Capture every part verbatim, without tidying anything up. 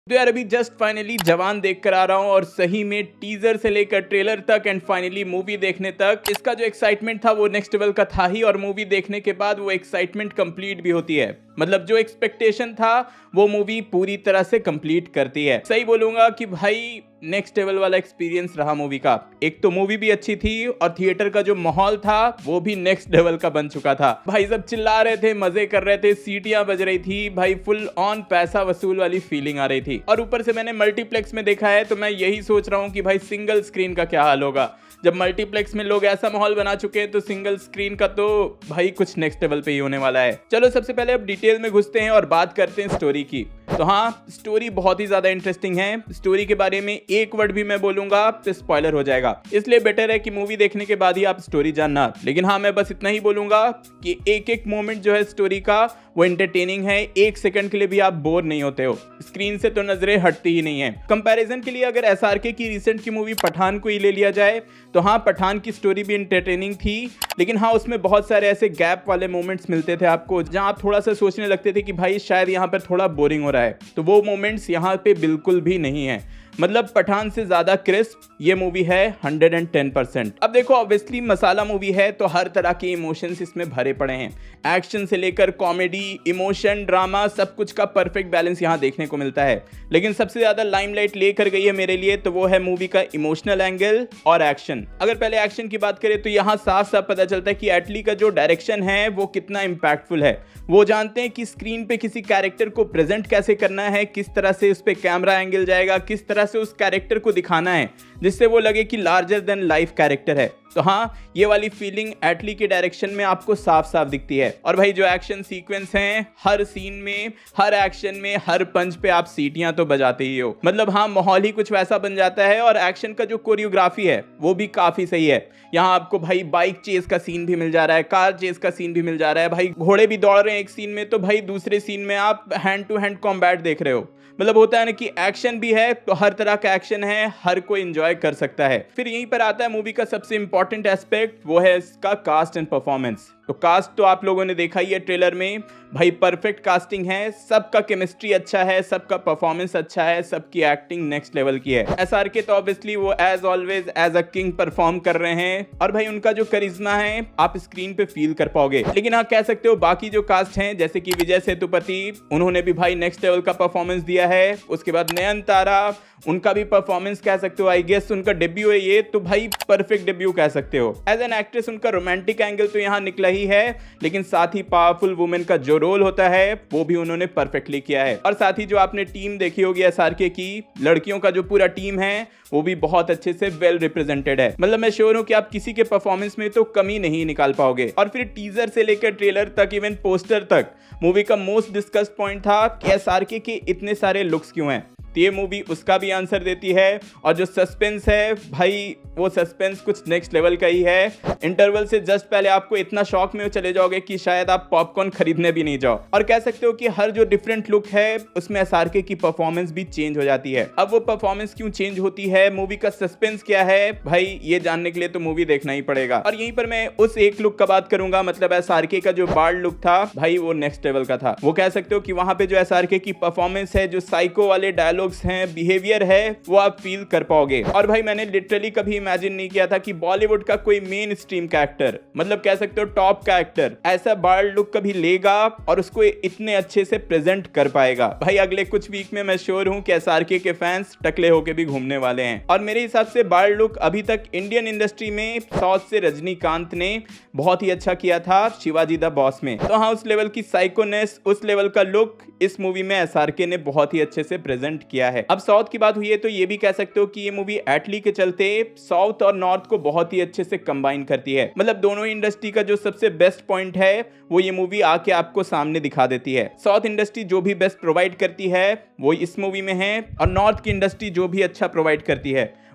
तो यार अभी जस्ट फाइनली जवान देख कर आ रहा हूँ और सही में टीजर से लेकर ट्रेलर तक एंड फाइनली मूवी देखने तक इसका जो एक्साइटमेंट था वो नेक्स्ट लेवल का था ही। और मूवी देखने के बाद वो एक्साइटमेंट कंप्लीट भी होती है। मतलब जो एक्सपेक्टेशन था वो मूवी पूरी तरह से कंप्लीट करती है। सही बोलूंगा कि भाई नेक्स्ट लेवल वाला एक्सपीरियंस रहा मूवी का। एक तो मूवी भी अच्छी थी और थिएटर का जो माहौल था वो भी नेक्स्ट लेवल का बन चुका था। भाई सब चिल्ला रहे थे, मजे कर रहे थे, सीटियां बज रही थी, भाई फुल ऑन पैसा वसूल वाली फीलिंग आ रही थी। और ऊपर से मैंने मल्टीप्लेक्स में देखा है तो मैं यही सोच रहा हूँ कि भाई सिंगल स्क्रीन का क्या हाल होगा। जब मल्टीप्लेक्स में लोग ऐसा माहौल बना चुके हैं तो सिंगल स्क्रीन का तो भाई कुछ नेक्स्ट लेवल पे ही होने वाला है। चलो सबसे पहले अब डिटेल में घुसते हैं और बात करते हैं स्टोरी की। तो हाँ, स्टोरी बहुत ही ज्यादा इंटरेस्टिंग है। स्टोरी के बारे में एक वर्ड भी मैं बोलूंगा तो स्पॉइलर हो जाएगा, इसलिए बेटर है कि मूवी देखने के बाद ही आप स्टोरी जानना। लेकिन हाँ, मैं बस इतना ही बोलूंगा कि एक एक मोमेंट जो है स्टोरी का वो एंटरटेनिंग है। एक सेकंड के लिए भी आप बोर नहीं होते हो, स्क्रीन से तो नजरें हटती ही नहीं है। कंपैरिजन के लिए अगर एसआरके की रिसेंट की मूवी पठान को ही ले लिया जाए तो हाँ, पठान की स्टोरी भी एंटरटेनिंग थी, लेकिन हाँ उसमें बहुत सारे ऐसे गैप वाले मोमेंट्स मिलते थे आपको जहां आप थोड़ा सा सोचने लगते थे कि भाई शायद यहाँ पर थोड़ा बोरिंग हो रहा है। तो वो मोमेंट्स यहाँ पे बिल्कुल भी नहीं है। मतलब पठान से ज्यादा क्रिस्प ये मूवी है हंड्रेड एंड टेन परसेंट। अब देखो, ऑब्वियसली मसाला मूवी है तो हर तरह के इमोशंस इसमें भरे पड़े हैं। एक्शन से लेकर कॉमेडी, इमोशन, ड्रामा, सब कुछ का परफेक्ट बैलेंस यहाँ देखने को मिलता है। लेकिन सबसे ज्यादा लाइमलाइट लेकर गई है मेरे लिए तो वो है मूवी का इमोशनल एंगल और एक्शन। अगर पहले एक्शन की बात करें तो यहाँ साफ साफ पता चलता है कि एटली का जो डायरेक्शन है वो कितना इंपैक्टफुल है। वो जानते हैं कि स्क्रीन पे किसी कैरेक्टर को प्रेजेंट कैसे करना है, किस तरह से उस पे कैमरा एंगल जाएगा, किस तरह से उस कैरेक्टर को दिखाना है जिससे वो लगे कि लार्जर देन लाइफ कैरेक्टर है। तो हाँ, ये वाली फीलिंग एटली के डायरेक्शन में आपको साफ साफ दिखती है। और भाई जो एक्शन सीक्वेंस हैं, हर सीन में, हर एक्शन में, हर पंच पे आप सीटियां तो बजाते ही हो। मतलब हाँ, माहौल ही कुछ वैसा बन जाता है। और एक्शन का जो कोरियोग्राफी है वो भी काफी सही है। यहाँ आपको भाई बाइक चेस का सीन भी मिल जा रहा है, कार चेस का सीन भी मिल जा रहा है, भाई घोड़े भी दौड़ रहे हैं एक सीन में, तो भाई दूसरे सीन में आप हैंड टू हैंड कॉम्बैट देख रहे हो। मतलब होता है ना कि एक्शन भी है तो हर तरह का एक्शन है, हर कोई एंजॉय कर सकता है। फिर यहीं पर आता है मूवी का सबसे इंपॉर्टेंट एस्पेक्ट, वो है इसका कास्ट एंड परफॉर्मेंस। तो कास्ट तो आप लोगों ने देखा ही है ट्रेलर में, भाई परफेक्ट कास्टिंग है, सबका केमिस्ट्री अच्छा है, सबका परफॉर्मेंस अच्छा है, सबकी एक्टिंग नेक्स्ट लेवल की है। एसआरके तो ऑब्वियसली वो as always as a king perform कर रहे हैं और भाई उनका जो करिश्मा है आप स्क्रीन पे फील कर पाओगे। लेकिन हाँ, कह सकते हो बाकी जो कास्ट हैं जैसे कि विजय सेतुपति, उन्होंने भी भाई नेक्स्ट लेवल का परफॉर्मेंस दिया है। उसके बाद नयनतारा, उनका भी परफॉर्मेंस कह सकते हो, आई गेस उनका डेब्यू है ये, तो भाई परफेक्ट डेब्यू कह सकते हो। एज एन एक्ट्रेस उनका रोमांटिक एंगल तो यहाँ निकला ही है, लेकिन साथ ही पावरफुल वुमेन का जो रोल होता है वो भी उन्होंने परफेक्टली किया है। और साथ ही जो आपने टीम देखी होगी एसआरके की, लड़कियों का जो पूरा टीम है वो भी बहुत अच्छे से वेल रिप्रेजेंटेड है। मतलब मैं श्योर हूं कि आप किसी के परफॉर्मेंस में तो कमी नहीं निकाल पाओगे। और फिर टीजर से लेकर ट्रेलर तक, इवन पोस्टर तक, मूवी का मोस्ट डिस्कस्ड पॉइंट था कि एसआरके के इतने सारे लुक्स क्यों हैं। तो ये मूवी उसका भी आंसर देती है। और जो सस्पेंस है भाई, वो सस्पेंस कुछ नेक्स्ट लेवल का ही है। इंटरवल से जस्ट पहले आपको इतना शॉक में चले जाओगे कि शायद आप पॉपकॉर्न खरीदने भी नहीं जाओ। और कह सकते हो कि हर जो डिफरेंट लुक है उसमें एसआरके की परफॉर्मेंस भी चेंज हो जाती है। अब वो परफॉर्मेंस क्यों चेंज होती है, मूवी का सस्पेंस क्या है, भाई ये जानने के लिए तो मूवी देखना ही पड़ेगा। और यहीं पर मैं उस एक लुक का बात करूंगा, मतलब एसआरके का जो बार्ड लुक था भाई वो नेक्स्ट लेवल का था। वो कह सकते हो कि वहां पे जो एसआरके की परफॉर्मेंस है, जो साइको वाले डायलॉग हैं, बिहेवियर है, वो आप फील कर पाओगे। और भाई मैंने लिटरली कभी इमेजिन नहीं किया था कि बॉलीवुड का कोई मेन स्ट्रीम का एक्टर, मतलब कह सकते हो टॉप का एक्टर, ऐसा बार्ड लुक कभी लेगा और उसको इतने अच्छे से प्रेजेंट कर पाएगा। भाई अगले कुछ वीक में मैं श्योर हूं कि एसआरके के फैंस टकले होके भी घूमने वाले हैं। और मेरे हिसाब से बार्ड लुक अभी तक इंडियन इंडस्ट्री में साउथ से रजनीकांत ने बहुत ही अच्छा किया था शिवाजी द बॉस में। तो हाँ, उस लेवल की साइकोनेस, उस लेवल का लुक इस मूवी में एसआरके ने बहुत ही अच्छे से प्रेजेंट किया है। अब साउथ की बात हुई है तो ये भी कह सकते हो कि ये मूवी एटली के चलते साउथ और नॉर्थ को बहुत ही अच्छे से कंबाइन करती है। मतलब दोनों इंडस्ट्री का जो सबसे बेस्ट पॉइंट है वो ये मूवी आके आपको सामने दिखा देती है। साउथ इंडस्ट्री जो भी बेस्ट प्रोवाइड करती है वो इस मूवी में है, और नॉर्थ की इंडस्ट्री जो भी अच्छा प्रोवाइड करती है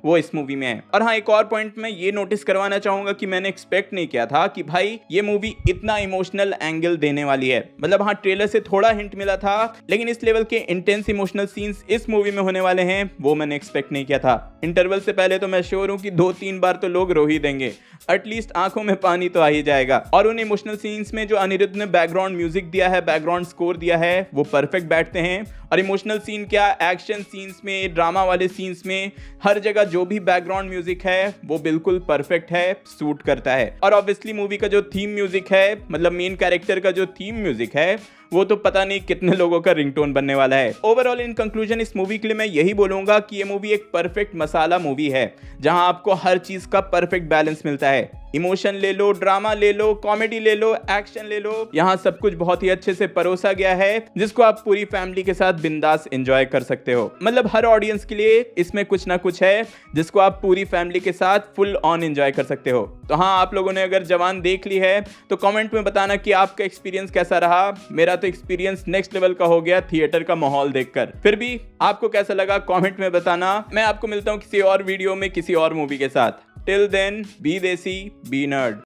वो इस मूवी में है। और हाँ, एक और पॉइंट मैं ये नोटिस करवाना चाहूंगा कि मैंने एक्सपेक्ट नहीं किया था कि भाई ये मूवी इतना इमोशनल एंगल देने वाली है। मतलब हाँ, ट्रेलर से थोड़ा हिंट मिला था, लेकिन इस लेवल के इंटेंस इमोशनल सीन्स इस मूवी में होने वाले हैं वो मैंने एक्सपेक्ट नहीं किया था। इंटरवल से पहले तो मैं श्योर हूं कि दो तीन बार तो लोग रो ही देंगे, एटलीस्ट आंखों में पानी तो आ ही जाएगा। और उन इमोशनल सीन्स में जो अनिरुद्ध ने बैकग्राउंड म्यूजिक दिया है, बैकग्राउंड स्कोर दिया है, वो परफेक्ट बैठते हैं। और इमोशनल सीन क्या, एक्शन सीन्स में, ड्रामा वाले सीन्स में, हर जगह जो भी बैकग्राउंड म्यूजिक है वो बिल्कुल परफेक्ट है, सूट करता है। और ऑब्वियसली मूवी का जो थीम म्यूजिक है, मतलब मेन कैरेक्टर का जो थीम म्यूजिक है, वो तो पता नहीं कितने लोगों का रिंगटोन बनने वाला है। ओवरऑल इन कंक्लूजन इस मूवी के लिए मैं यही बोलूंगा कि ये मूवी एक परफेक्ट मसाला मूवी है, जहां आपको हर चीज का परफेक्ट बैलेंस मिलता है। इमोशन ले लो, ड्रामा ले लो, कॉमेडी ले लो, एक्शन ले लो, यहाँ सब कुछ बहुत ही अच्छे से परोसा गया है, जिसको आप पूरी फैमिली के साथ बिंदास एंजॉय कर सकते हो। मतलब हर ऑडियंस के लिए इसमें कुछ ना कुछ है जिसको आप पूरी फैमिली के साथ फुल ऑन एंजॉय कर सकते हो। तो हाँ, आप लोगों ने अगर जवान देख ली है तो कमेंट में बताना कि आपका एक्सपीरियंस कैसा रहा। मेरा तो एक्सपीरियंस नेक्स्ट लेवल का हो गया थिएटर का माहौल देखकर। फिर भी आपको कैसा लगा कमेंट में बताना। मैं आपको मिलता हूँ किसी और वीडियो में किसी और मूवी के साथ। Till then, be desi, be nerd.